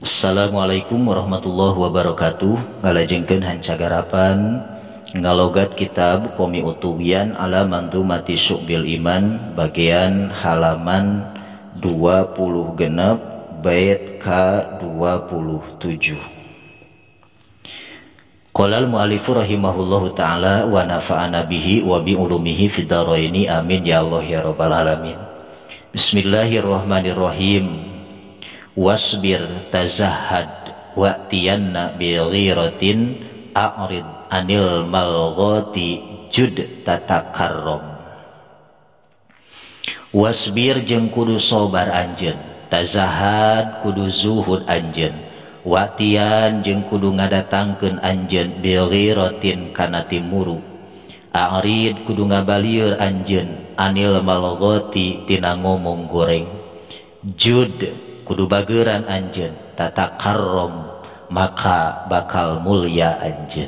Assalamualaikum warahmatullahi wabarakatuh. Ngalajengkeun hancagarapan ngalogat kitab Qomi Utuwiyan ala Manzumati Syu'bil Iman bagian halaman 20 genep bait ke-27. Qolal mu'alifu rahimahullahu ta'ala wa nafa'ana bihi wa bi ulumihi fid dharaini amin ya Allah ya rabbal alamin. Bismillahirrahmanirrahim. Wasbir tazahhad wa'tiyanna bi ghiratin a'rid anil malghati jud tatakarrom. Wasbir jeung kudu sobar anjeun, tazahhad kudu zuhud anjeun, wa'tiyan jeung kudu ngadatangkeun anjeun bi ghiratin kana timuru, a'rid kudu ngabalieur anjeun anil malghati tina ngomong goreng, jud kudu bageuran anjeun tatakarrom maka bakal mulia anjeun.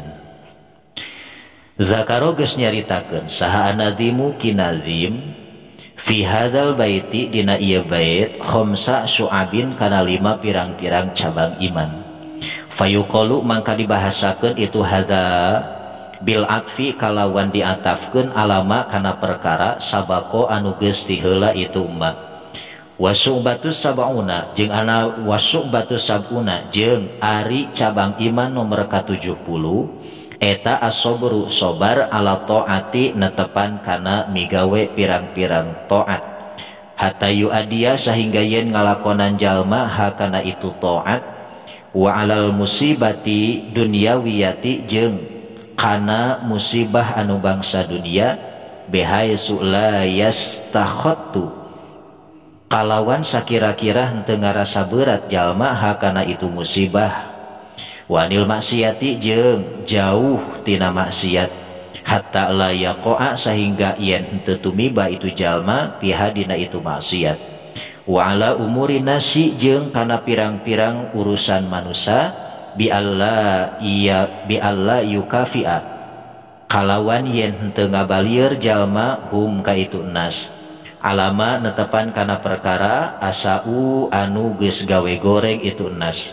Zakaro geus nyaritakeun saha anadzimu kinazim fi hadzal baiti dina ieu bait khamsa syu'abin kana 5 pirang-pirang cabang iman. Fayuqalu mangka dibahasakeun itu hadza bil atfi kalawan diatafkeun alama kana perkara sabako anu geus ti heula itu umma. Wasyu'batus sab'una jeung ana wasyu'batus sab'una jeung ari cabang iman nomor ka-70 eta as-sabru sobar ala taati netepan kana migawe pirang-pirang taat hatta yu'adiya sehingga yen ngalakonan jalma hakana itu taat wa alal musibati dunyawiyati jeung kana musibah anu bangsa dunia bihaisu la yastakhattu kalawan sakira-kira henteu ngarasa berat jalma hakana itu musibah, wanil maksiati jeung jauh tina maksiat hatta la yaqa'a sehingga yen henteu tumiba itu jalma piha dina itu maksiat, wa ala umuri nasi jeung kana pirang-pirang urusan manusia bi alla yukafi'a kalawan yen henteu ngabalieur jalma hum ka itu nas alama netepan kana perkara asau anu geus gawe goreng itu nas,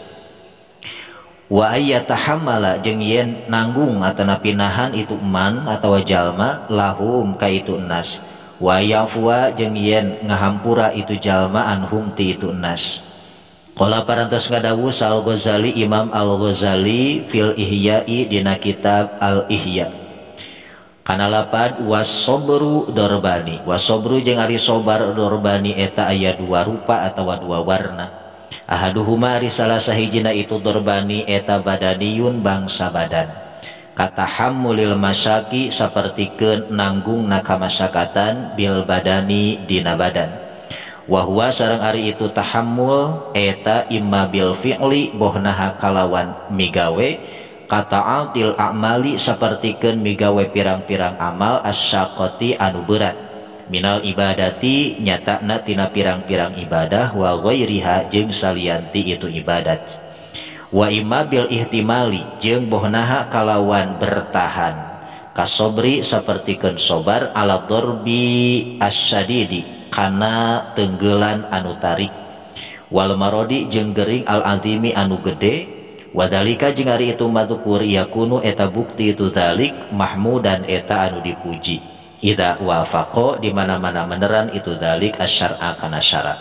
wa ayyatahammala jeung yen nanggung atana pinahan itu man atawa jalma lahum ka itu nas, wa yafwa jeung yen ngahampura itu jalma anhum ti itu nas. Qala parantos ngadawuh Al-Ghazali Imam Al-Ghazali fil Ihya'i dina kitab Al-Ihya kana lapad wasobru dorbani. Wasobru jeung ari sobar dorbani eta aya 2 rupa atawa 2 warna. Ahaduhuma ari salah sahijina itu dorbani eta badaniyun bangsa badan, katahammulil masyaki sapertikeun nanggungna kamasyakatan bil badani dina badan. Wa huwa sareng ari itu tahammul eta imma bil fi'li bohnaha kalawan migawe kata'atil a'mali sapertikeun migawe pirang-pirang amal asyaqati anu berat minal ibadati nyatana tina pirang-pirang ibadah wa ghairiha jeung salianti itu ibadat, wa imma bil ihtimali jeung bohnaha kalawan bertahan kasobri sapertikeun sobar ala darbi asyadidi kana tenggelan anu tarik, wal marodi jeung gering al azimi anu gede, wadalika jeung ari itu madzukur yakunu eta bukti itu dalik mahmudan eta anu dipuji idza wafaqo di mana-mana meneran itu dalik asyara kana syara.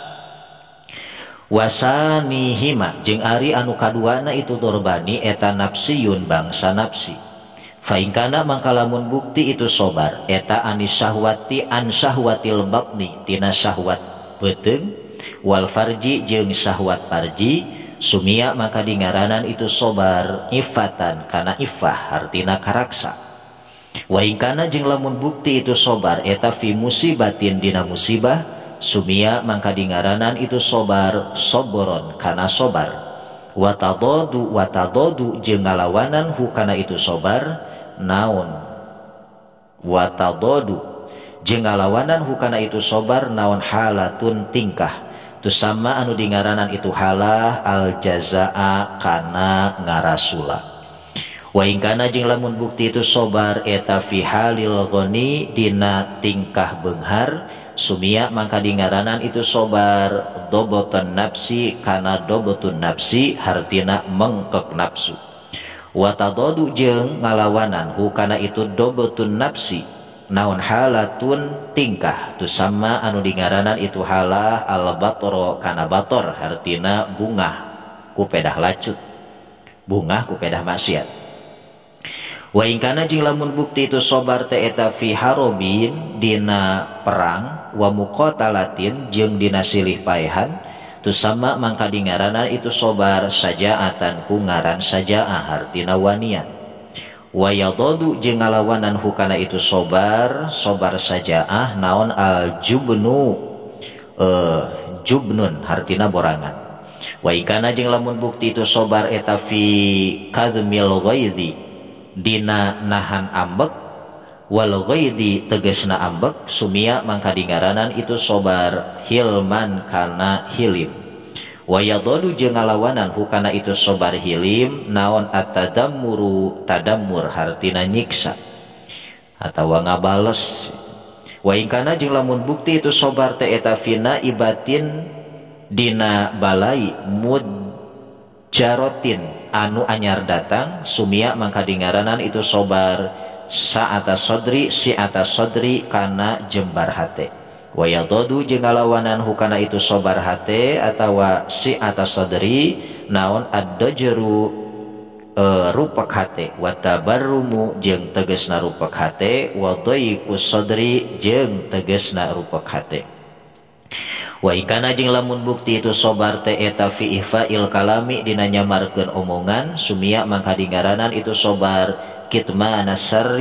Wasanihima jeung ari anu kaduana itu dorbani eta nafsiyun bangsa nafsi. Fa in kana mangkalamun bukti itu sobar eta anis syahwati an syahwatil batni tina syahwat beuteung wal farji jeung syahwat farji sumia maka dingaranan itu sobar ifatan kana ifah artina karaksa. Wa ingkana jeung lamun bukti itu sobar eta fi musibatin dina musibah sumia maka dingaranan itu sobar sobron kana sobar. Watadodu jeung ngalawanan hukana itu sobar naon, watadodu jeung ngalawanan hukana itu sobar naon halatun tingkah tu sama anu dingaranan itu halah al jazaa kana ngarasula. Wa in kana jeung lamun bukti itu sobar eta fi halil ghani dina tingkah beunghar sumia mangka dingaranan itu sobar dobotun nafsi kana dobotun nafsi hartina mengkek nafsu. Wa tadadu jeung ngalawanan hukana itu dobotun nafsi naon halatun tingkah tu sama anu dingaranan itu halah al batoro kana bator hartina bungah ku pedah lacut bungah ku pedah maksiat. Wa in kana jeung lamun bukti itu sobar teh eta fi harobin dina perang wa muqatalatin jeung dina silih paehan tu sama mangka dingaranan itu sobar sajaatan ku ngaran sajaah hartina wanian. Wa yadadu jeung ngalawanan hukana itu sobar sajaah naon al jubnu jubnun hartina borangan. Wa in kana jeung lamun bukti itu sobar eta fi kadmil ghaidhi dina nahan ambek wal ghaidi tegesna ambek sumia mangka dingaranan itu sobar hilman kana hilim. Wa yadadu jeung ngalawanan hukana itu sobar hilim naon atadammuru tadammur hartina nyiksa atawa ngabales. Wa in kana jeung lamun bukti itu sobar teh eta fina ibatin dina balai mudjarotin anu anyar datang sumia mangka dingaranan itu sobar sa'ata sodri si'ata sodri kana jembar hate. Wa yadadu jeung ngalawanan hukana itu sobar hate atawa si'ata sodri naon ad-dajru rupak hate wa tabarrumu jeung tegesna rupak hate wa dhaiqus sodri jeung tegesna rupak hate. Wa ikana jeung lamun bukti itu sobar teh eta fi ihfa'il kalami dina nyamarkeun omongan sumia mangka dingaranan itu sobar kitmana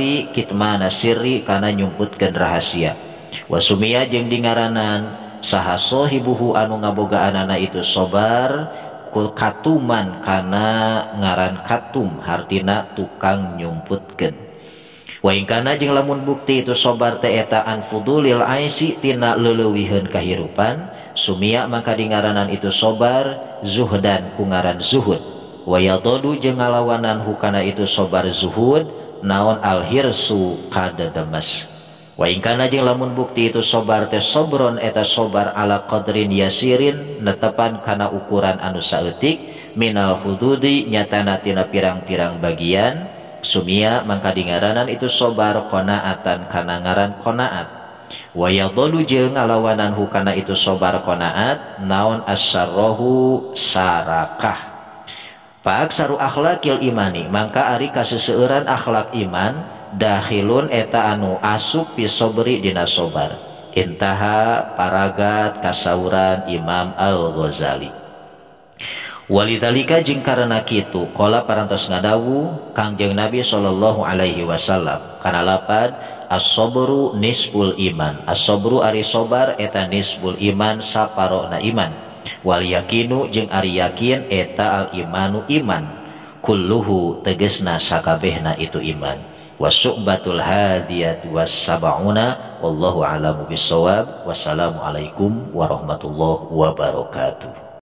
sirri kana nyumputkeun rahasia. Wa sumia jeung dingaranan saha sahibuhu anu ngabogaanana itu sobar katuman kana ngaran katum hartina tukang nyumputkeun. Wa in kana jeung lamun bukti itu sobar teh eta an fudulil aisi tina leuleuwihkeun kahirupan sumia maka dingaranan itu sobar zuhdan ku ngaran zuhud. Wa yadadu jeung ngalawanan hukana itu sobar zuhud naon al hirsu kadademes. Wa in kana jeung lamun bukti itu sobar teh sobron eta sobar ala qadrin yasirin netepan kana ukuran anu saeutik minal hududi nyatana tina pirang-pirang bagian sumia mangka dingaranan itu sobar qanaatan kana ngaran qanaat. Wa yadulu jeung ngalawanan hukana itu sobar qanaat naon asyarrohu sarakah. Fa aksaru akhlaqil imani mangka ari kaseseueuran akhlak iman dakhilun eta anu asup fi sobri dina sobar. Intaha paragat kasauran Imam Al-Ghazali. Walidzalika jeung karena kitu qala parantos ngadawu Kangjeng Nabi sallallahu alaihi wasallam kana lapad as-sabru nisful iman. As-sabru ari sobar eta nisful iman saparona iman. Wal yakinu jeung ari yakin eta al imanu iman. Kulluhu tegesna sakabehna itu iman. Wasyu'batul hadiyat was sab'una wallahu a'lamu bissawab. Wassalamu alaikum warahmatullahi wabarakatuh.